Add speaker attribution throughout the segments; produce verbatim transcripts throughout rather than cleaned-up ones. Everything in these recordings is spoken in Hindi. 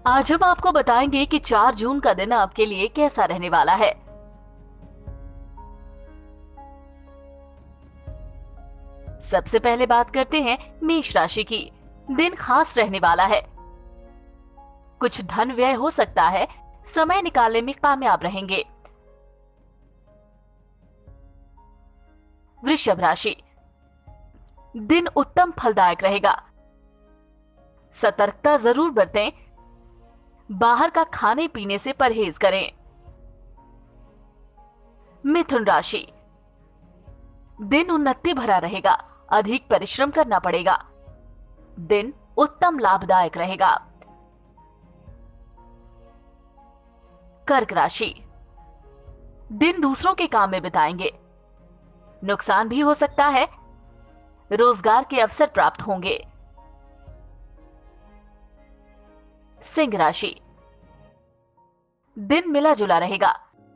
Speaker 1: आज हम आपको बताएंगे कि चार जून का दिन आपके लिए कैसा रहने वाला है। सबसे पहले बात करते हैं मेष राशि की। दिन खास रहने वाला है। कुछ धन व्यय हो सकता है, समय निकालने में कामयाब रहेंगे। वृषभ राशि, दिन उत्तम फलदायक रहेगा। सतर्कता जरूर बरतें। बाहर का खाने पीने से परहेज करें। मिथुन राशि, दिन उन्नति भरा रहेगा, अधिक परिश्रम करना पड़ेगा। दिन उत्तम लाभदायक रहेगा। कर्क राशि, दिन दूसरों के काम में बिताएंगे। नुकसान भी हो सकता है। रोजगार के अवसर प्राप्त होंगे। सिंह राशि, दिन मिला जुला रहेगा।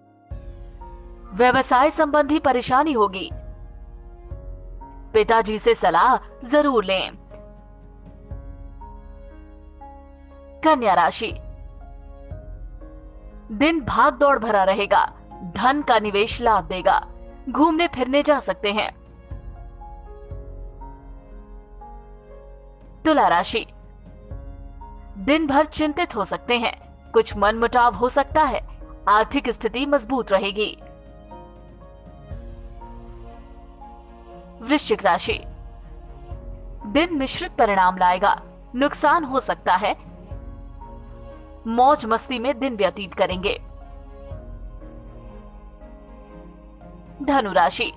Speaker 1: व्यवसाय संबंधी परेशानी होगी। पिताजी से सलाह जरूर लें। कन्या राशि, दिन भाग दौड़ भरा रहेगा। धन का निवेश लाभ देगा। घूमने फिरने जा सकते हैं। तुला राशि, दिन भर चिंतित हो सकते हैं। कुछ मनमुटाव हो सकता है। आर्थिक स्थिति मजबूत रहेगी। वृश्चिक राशि, दिन मिश्रित परिणाम लाएगा। नुकसान हो सकता है। मौज मस्ती में दिन व्यतीत करेंगे। धनु राशि,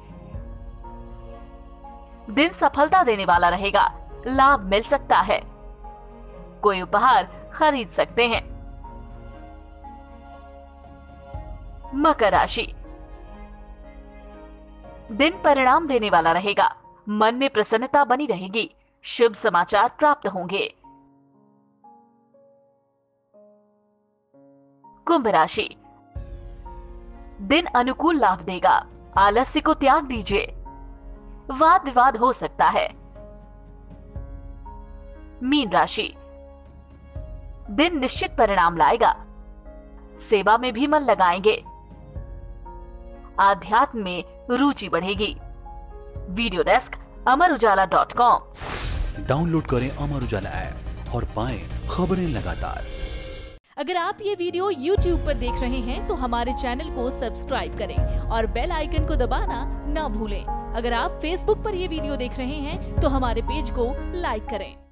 Speaker 1: दिन सफलता देने वाला रहेगा। लाभ मिल सकता है। कोई उपहार खरीद सकते हैं। मकर राशि, दिन परिणाम देने वाला रहेगा। मन में प्रसन्नता बनी रहेगी। शुभ समाचार प्राप्त होंगे। कुंभ राशि, दिन अनुकूल लाभ देगा। आलस्य को त्याग दीजिए। वाद विवाद हो सकता है। मीन राशि, दिन निश्चित परिणाम लाएगा। सेवा में भी मन लगाएंगे। आध्यात्म में रुचि बढ़ेगी। Video desk Amar Ujala dot com.
Speaker 2: Download करें अमर उजाला ऐप और पाएं खबरें लगातार।
Speaker 3: अगर आप ये वीडियो यूट्यूब पर देख रहे हैं तो हमारे चैनल को सब्सक्राइब करें और बेल आइकन को दबाना ना भूलें। अगर आप फेसबुक पर ये वीडियो देख रहे हैं तो हमारे पेज को लाइक करें।